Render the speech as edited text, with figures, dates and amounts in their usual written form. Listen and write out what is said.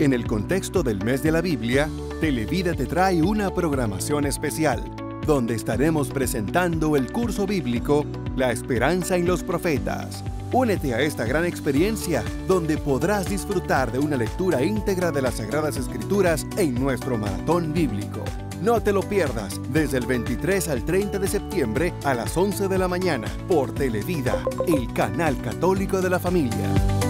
En el contexto del mes de la Biblia, Televida te trae una programación especial, donde estaremos presentando el curso bíblico La Esperanza en los Profetas. Únete a esta gran experiencia, donde podrás disfrutar de una lectura íntegra de las Sagradas Escrituras en nuestro maratón bíblico. No te lo pierdas desde el 23 al 30 de septiembre a las 11 de la mañana por Televida, el canal católico de la familia.